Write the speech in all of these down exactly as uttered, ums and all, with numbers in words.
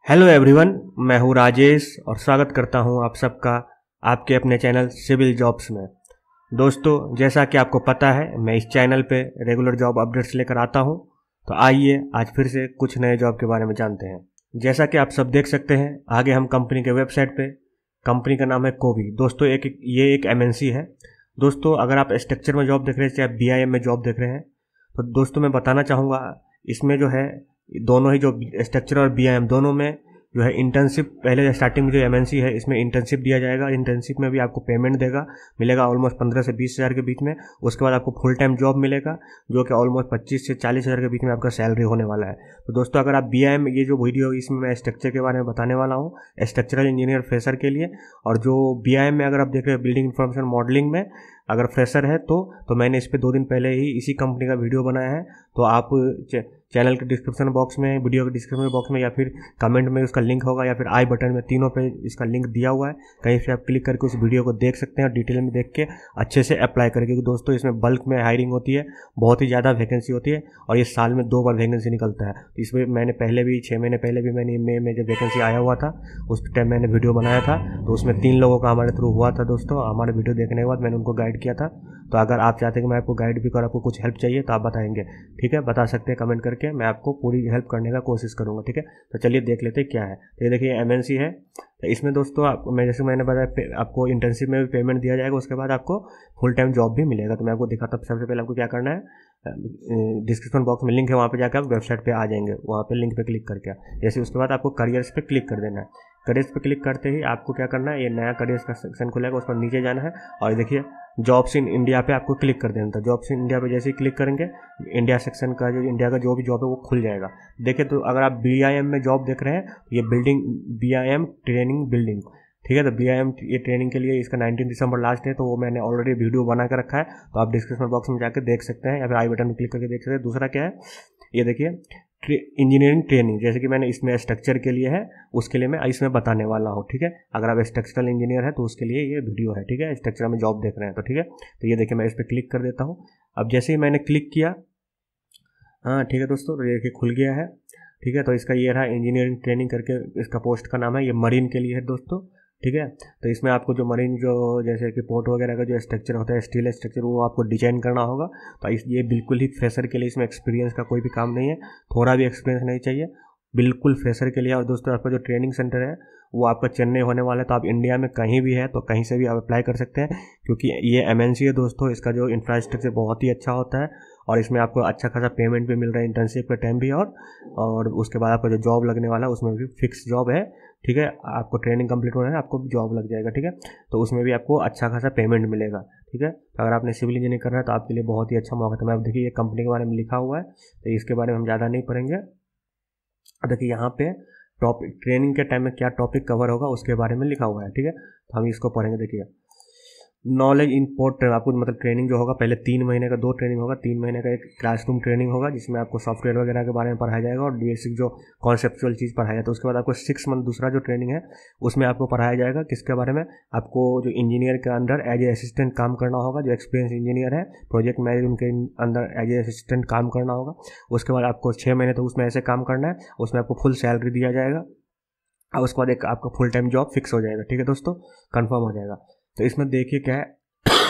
Hello everyone, मैं हूँ राजेश और स्वागत करता हूँ आप सबका आपके अपने चैनल सिविल जॉब्स में। दोस्तों, जैसा कि आपको पता है मैं इस चैनल पे रेगुलर जॉब अपडेट्स लेकर आता हूँ। तो आइए आज फिर से कुछ नए जॉब के बारे में जानते हैं। जैसा कि आप सब देख सकते हैं आगे हम कंपनी के वेबसाइट पे, कंपनी का नाम है कोवी। दोस्तों एक ये एक एमएनसी है। दोस्तों अगर आप स्ट्रक्चर में जॉब देख रहे हैं चाहे बीआईएम में जॉब देख रहे हैं तो दोस्तों मैं बताना चाहूँगा इसमें जो है दोनों ही जो स्ट्रक्चर और बीआईएम दोनों में जो है इंटर्नशिप, पहले स्टार्टिंग में जो एमएनसी है इसमें इंटर्नशिप दिया जाएगा। इंटर्नशिप में भी आपको पेमेंट देगा मिलेगा ऑलमोस्ट पंद्रह से बीस हज़ार के बीच में। उसके बाद आपको फुल टाइम जॉब मिलेगा जो कि ऑलमोस्ट पच्चीस से चालीस हज़ार के बीच में आपका सैलरी होने वाला है। तो दोस्तों अगर आप बीआईएम, ये जो वीडियो इसमें मैं स्ट्रक्चर के बारे में बताने वाला हूँ स्ट्रक्चरल इंजीनियर फ्रेशर के लिए, और जो बीआईएम में अगर आप देख रहे हैं बिल्डिंग इंफॉर्मेशन मॉडलिंग में अगर फ्रेशर है तो तो मैंने इस पर दो दिन पहले ही इसी कंपनी का वीडियो बनाया है। तो आप चैनल के डिस्क्रिप्शन बॉक्स में, वीडियो के डिस्क्रिप्शन बॉक्स में या फिर कमेंट में उसका लिंक होगा या फिर आई बटन में, तीनों पे इसका लिंक दिया हुआ है। कहीं से आप क्लिक करके उस वीडियो को देख सकते हैं और डिटेल में देख के अच्छे से अप्लाई करें, क्योंकि दोस्तों इसमें बल्क में हायरिंग होती है, बहुत ही ज़्यादा वैकेंसी होती है और ये साल में दो बार वैकेंसी निकलता है। तो इसमें मैंने पहले भी छः महीने पहले भी मैंने मई में जब वैकेंसी आया हुआ था उस टाइम मैंने वीडियो बनाया था। तो उसमें तीन लोगों का हमारे थ्रू हुआ था। दोस्तों हमारे वीडियो देखने के बाद मैंने उनको गाइड किया था। तो अगर आप चाहते हैं कि मैं आपको गाइड भी करूँ, आपको कुछ हेल्प चाहिए तो आप बताएंगे, ठीक है, बता सकते हैं कमेंट करके, मैं आपको पूरी हेल्प करने का कोशिश करूँगा, ठीक है। तो चलिए देख लेते हैं क्या है। तो ये देखिए एमएनसी है। तो इसमें दोस्तों आपको मैं जैसे मैंने बताया आपको इंटर्नशिप में भी पेमेंट दिया जाएगा, उसके बाद आपको फुल टाइम जॉब भी मिलेगा। तो मैं आपको दिखाता हूँ। सबसे पहले आपको क्या करना है, डिस्क्रिप्शन बॉक्स में लिंक है, वहाँ पे जाकर आप वेबसाइट पे आ जाएंगे, वहाँ पे लिंक पे क्लिक करके जैसे उसके बाद आपको करियर्स पे क्लिक कर देना है। करियर्स पे क्लिक करते ही आपको क्या करना है, ये नया करियर्स का सेक्शन खुलेगा, उस पर नीचे जाना है और देखिए जॉब्स इन इंडिया पे आपको क्लिक कर देना था। जॉब्स इन इंडिया पे जैसे ही क्लिक करेंगे इंडिया सेक्शन का जो इंडिया का जो भी जॉब है वो खुल जाएगा। देखिए तो अगर आप बीआईएम में जॉब देख रहे हैं ये बिल्डिंग बीआईएम ट्रेनिंग बिल्डिंग, ठीक है। तो बीआईएम ये ट्रेनिंग के लिए इसका नाइनटीन दिसंबर लास्ट है, तो वो मैंने ऑलरेडी वीडियो बना कर रखा है, तो आप डिस्क्रिप्शन बॉक्स में जाकर देख सकते हैं या फिर आई बटन में क्लिक करके देख सकते हैं। दूसरा क्या है, ये देखिए इंजीनियरिंग ट्रेनिंग, जैसे कि मैंने इसमें स्ट्रक्चर के लिए है उसके लिए मैं इसमें बताने वाला हूँ, ठीक है। अगर आप स्ट्रक्चरल इंजीनियर है तो उसके लिए ये वीडियो है, ठीक है। स्ट्रक्चर में जॉब देख रहे हैं तो ठीक है। तो ये देखिए मैं इस पर क्लिक कर देता हूँ। अब जैसे ही मैंने क्लिक किया, हाँ ठीक है दोस्तों, तो ये खुल गया है, ठीक है। तो इसका ये रहा इंजीनियरिंग ट्रेनिंग करके इसका पोस्ट का नाम है, ये मरीन के लिए है दोस्तों, ठीक है। तो इसमें आपको जो मरीन जो जैसे कि पोर्ट वगैरह का जो स्ट्रक्चर होता है, स्टील स्ट्रक्चर, वो आपको डिजाइन करना होगा। तो इस ये बिल्कुल ही फ्रेशर के लिए, इसमें एक्सपीरियंस का कोई भी काम नहीं है, थोड़ा भी एक्सपीरियंस नहीं चाहिए, बिल्कुल फ्रेशर के लिए। और दोस्तों आपका जो ट्रेनिंग सेंटर है वो आपका चेन्नई होने वाला है, तो आप इंडिया में कहीं भी है तो कहीं से भी आप अप्लाई कर सकते हैं, क्योंकि ये एमएनसी है दोस्तों। इसका जो इंफ्रास्ट्रक्चर बहुत ही अच्छा होता है और इसमें आपको अच्छा खासा पेमेंट भी मिल रहा है इंटर्नशिप के टाइम भी, और और उसके बाद आपका जो जॉब लगने वाला है उसमें भी फिक्स जॉब है, ठीक है। आपको ट्रेनिंग कंप्लीट होना है आपको जॉब लग जाएगा, ठीक है। तो उसमें भी आपको अच्छा खासा पेमेंट मिलेगा, ठीक है। तो अगर आपने सिविल इंजीनियरिंग करना है तो आपके लिए बहुत ही अच्छा मौका था। मैं अब देखिए ये कंपनी के बारे में लिखा हुआ है तो इसके बारे में हम ज़्यादा नहीं पढ़ेंगे। देखिए यहाँ पे टॉपिक, ट्रेनिंग के टाइम में क्या टॉपिक कवर होगा उसके बारे में लिखा हुआ है, ठीक है। तो हम इसको पढ़ेंगे। देखिए नॉलेज इन पोर्ट ट्रेनिंग, आपको मतलब ट्रेनिंग जो होगा पहले तीन महीने का दो ट्रेनिंग होगा। तीन महीने का एक क्लासरूम ट्रेनिंग होगा जिसमें आपको सॉफ्टवेयर वगैरह के बारे में पढ़ाया जाएगा और बेसिक जो कॉन्सेप्चुअल चीज़ पढ़ाया जाता है। उसके बाद आपको सिक्स मंथ दूसरा जो ट्रेनिंग है उसमें आपको पढ़ाया जाएगा किसके बारे में, आपको जो इंजीनियर के अंडर एज ए असिस्टेंट काम करना होगा, जो एक्सपीरियंस इंजीनियर है, प्रोजेक्ट मैनेजर उनके अंदर एज ए असिस्टेंट काम करना होगा। उसके बाद आपको छः महीने तक उसमें ऐसे काम करना है, उसमें आपको फुल सैलरी दिया जाएगा और उसके बाद एक आपका फुल टाइम जॉब फिक्स हो जाएगा, ठीक है दोस्तों, कन्फर्म हो जाएगा। तो इसमें देखिए क्या है,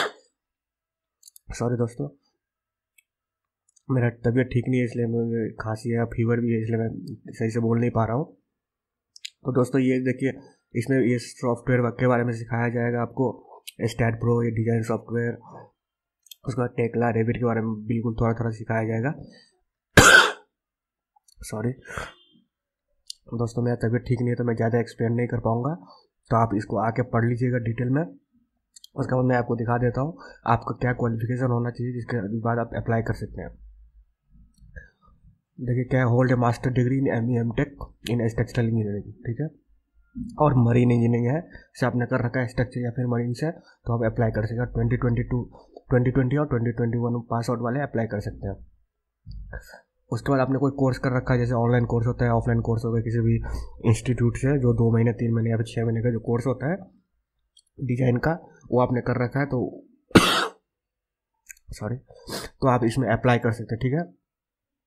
सॉरी दोस्तों मेरा तबीयत ठीक नहीं है इसलिए मुझे खांसी है, फीवर भी है, इसलिए मैं सही से बोल नहीं पा रहा हूँ। तो दोस्तों ये देखिए इसमें ये सॉफ्टवेयर के बारे में सिखाया जाएगा आपको, स्टैट प्रो, ये डिजाइन सॉफ्टवेयर, उसके बाद टेक्ला, रेविट के बारे में बिल्कुल थोड़ा थोड़ा सिखाया जाएगा। सॉरी दोस्तों मेरा तबीयत ठीक नहीं है तो मैं ज़्यादा एक्सप्लेन नहीं कर पाऊँगा, तो आप इसको आके पढ़ लीजिएगा डिटेल में। उसके बाद मैं आपको दिखा देता हूँ आपका क्या क्वालिफिकेशन होना चाहिए जिसके बाद आप अप्लाई कर सकते हैं। देखिए क्या है, hold a master degree in M E M tech in structural engineering, ठीक है, और मरीन इंजीनियरिंग है से आपने कर रखा है स्ट्रक्चर या फिर मरीन से, तो आप अप्लाई कर सकते हैं। Twenty twenty two twenty twenty और twenty twenty one pass out वाले अप्लाई कर सकते हैं। उसके बाद आपने कोई कोर्स कर रखा है, जैसे ऑनलाइन कोर्स होता है, ऑफलाइन कोर्स हो गया किसी भी इंस्टीट्यूट से, जो दो महीने तीन महीने या फिर छः महीने का जो कोर्स होता है डिजाइन का, वो आपने कर रखा है तो सॉरी तो आप इसमें अप्लाई कर सकते हैं, ठीक है।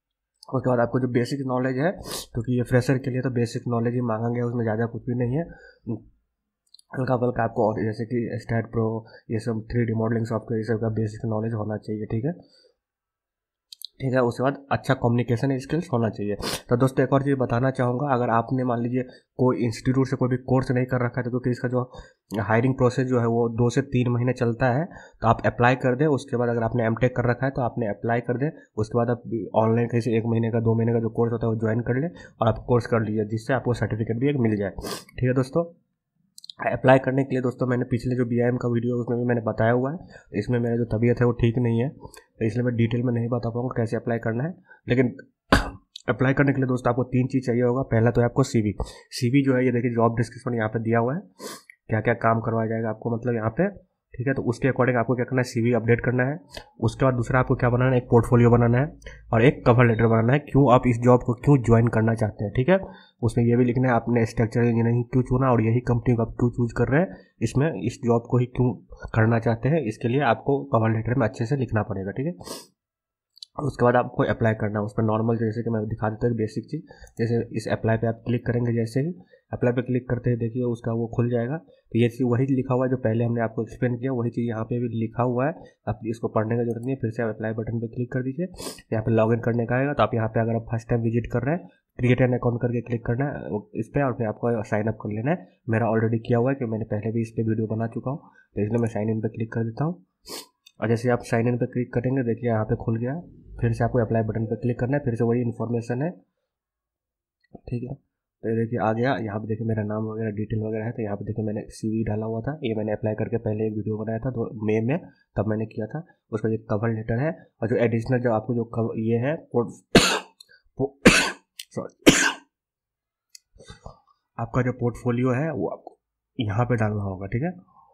उसके बाद आपको जो बेसिक नॉलेज है, क्योंकि ये फ्रेशर के लिए तो बेसिक नॉलेज ही मांगेंगे, उसमें ज़्यादा कुछ भी नहीं है, हल्का फल्का आपको, और जैसे कि स्टैट प्रो, ये सब थ्री डी मॉडलिंग सॉफ्टवेयर, ये सब का बेसिक नॉलेज होना चाहिए। ठीक है ठीक है उसके बाद अच्छा कम्युनिकेशन स्किल्स होना चाहिए। तो दोस्तों एक और चीज़ बताना चाहूँगा, अगर आपने मान लीजिए कोई इंस्टीट्यूट से कोई भी कोर्स नहीं कर रखा है, तो क्योंकि इसका जो हायरिंग प्रोसेस जो है वो दो से तीन महीने चलता है, तो आप अप्लाई कर दें। उसके बाद अगर आपने एमटेक कर रखा है तो आपने अप्लाई कर दें, उसके बाद आप ऑनलाइन कहीं से एक महीने का दो महीने का जो कोर्स होता है वो ज्वाइन कर लें और आप कोर्स कर लीजिए, जिससे आपको सर्टिफिकेट भी एक मिल जाए। ठीक है दोस्तों, अप्लाई करने के लिए दोस्तों मैंने पिछले जो बी आई एम का वीडियो उसमें भी मैंने बताया हुआ है, इसमें मेरा जो तबीयत है वो ठीक नहीं है, तो इसलिए मैं डिटेल में नहीं बता पाऊँगा कैसे अप्लाई करना है। लेकिन अप्लाई करने के लिए दोस्तों आपको तीन चीज़ चाहिए होगा। पहला तो है आपको सीवी। सीवी जो है ये देखिए जॉब डिस्क्रिप्शन यहाँ पे दिया हुआ है, क्या क्या काम करवाया जाएगा आपको, मतलब यहाँ पे। ठीक है, तो उसके अकॉर्डिंग आपको क्या करना है, सीवी अपडेट करना है। उसके बाद दूसरा आपको क्या बनाना है, एक पोर्टफोलियो बनाना है और एक कवर लेटर बनाना है, क्यों आप इस जॉब को क्यों ज्वाइन करना चाहते हैं। ठीक है, उसमें ये भी लिखना है आपने स्ट्रक्चरल इंजीनियरिंग क्यों चुना और यही कंपनी को आप क्यों चूज कर रहे हैं, इसमें इस जॉब को ही क्यों करना चाहते हैं, इसके लिए आपको कवर लेटर में अच्छे से लिखना पड़ेगा। ठीक है, और उसके बाद आपको अप्लाई करना है। उस पर नॉर्मल जैसे कि मैं दिखा देता हूँ बेसिक चीज़, जैसे इस अप्लाई पे आप क्लिक करेंगे, जैसे ही अप्लाई पे क्लिक करते ही देखिए उसका वो खुल जाएगा। तो ये चीज़ वही लिखा हुआ है जो पहले हमने आपको एक्सप्लेन किया, वही चीज़ यहाँ पे भी लिखा हुआ है, आप इसको पढ़ने की जरूरत नहीं है। फिर से आप अप्लाई बटन पर क्लिक कर दीजिए, यहाँ पे लॉगिन करने का आएगा। तो आप यहाँ पे अगर आप फर्स्ट टाइम विजिट कर रहे हैं, क्रिएट एन अकाउंट करके क्लिक करना है इस पर और फिर आपको साइन अप कर लेना है। मेरा ऑलरेडी किया हुआ है कि मैंने पहले भी इस पर वीडियो बना चुका हूँ, तो इसलिए मैं साइन इन पर क्लिक कर देता हूँ। और जैसे आप साइन इन पर क्लिक करेंगे देखिए यहाँ पे खुल गया। फिर से आपको अप्लाई बटन पर क्लिक करना है, फिर से वही इन्फॉर्मेशन है। ठीक है, तो ये देखिए आ गया, यहाँ पे देखिए मेरा नाम वगैरह डिटेल वगैरह है। तो यहाँ पे देखिए मैंने सीवी डाला हुआ था, ये मैंने अप्लाई करके पहले एक वीडियो बनाया था तो मई में, तब मैंने किया था। उसका जो कवर लेटर है और जो एडिशनल जो आपको जो कवर ये है सॉरी आपका जो पोर्टफोलियो है वो आपको यहाँ पे डालना होगा। ठीक है,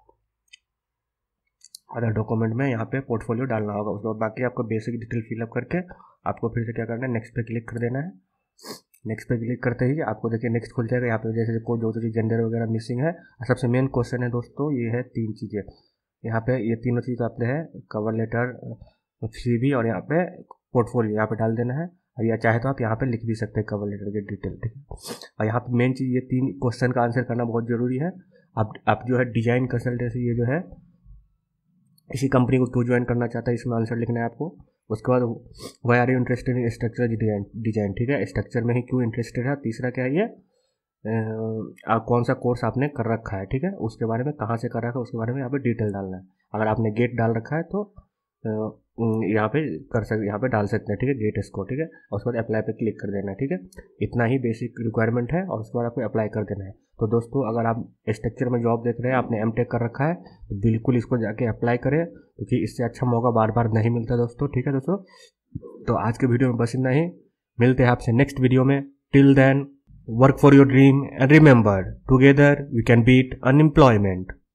अदर डॉक्यूमेंट में यहाँ पे पोर्टफोलियो डालना होगा। उसके बाद बाकी आपको बेसिक डिटेल फिलअप करके आपको फिर से क्या करना है, नेक्स्ट पे क्लिक कर देना है। नेक्स्ट पे क्लिक करते ही आपको देखिए नेक्स्ट खुल जाएगा। यहाँ पे जैसे कोई जो चीज़ जेंडर वगैरह मिसिंग है। सबसे मेन क्वेश्चन है दोस्तों ये है तीन चीज़ें, यहाँ पे ये तीनों चीज़ आपने है, कवर लेटर, सीवी और यहाँ पे पोर्टफोलियो यहाँ पे डाल देना है। और या चाहे तो आप यहाँ पे लिख भी सकते हैं कवर लेटर के डिटेल। ठीक है, और यहाँ पे मेन चीज़ ये तीन क्वेश्चन का आंसर करना बहुत ज़रूरी है। आप आप जो है डिजाइन कंसल्टेंसी ये जो है इसी कंपनी को क्यों ज्वाइन करना चाहता है, इसमें आंसर लिखना है आपको। उसके बाद why are you interested in structure design design ठीक है, स्ट्रक्चर में ही क्यों इंटरेस्टेड है। तीसरा क्या है ये आ, कौन सा कोर्स आपने कर रखा है। ठीक है, उसके बारे में कहाँ से कर रखा है उसके बारे में यहाँ पे डिटेल डालना है। अगर आपने गेट डाल रखा है तो यहाँ पे कर सकते यहाँ पे डाल सकते हैं। ठीक है, गेट स्कोर। ठीक है, और उसके बाद अप्लाई पे क्लिक कर देना है। ठीक है, इतना ही बेसिक रिक्वायरमेंट है और उसके बाद आपको अप्लाई कर देना है। तो दोस्तों अगर आप स्ट्रक्चर में जॉब देख रहे हैं, आपने एमटेक कर रखा है, तो बिल्कुल इसको जाके अप्लाई करें, क्योंकि इससे अच्छा मौका बार बार नहीं मिलता दोस्तों। ठीक है दोस्तों, तो आज के वीडियो में बस इतना ही, मिलते हैं आपसे नेक्स्ट वीडियो में। Till then work for your dream and remember together we can beat unemployment.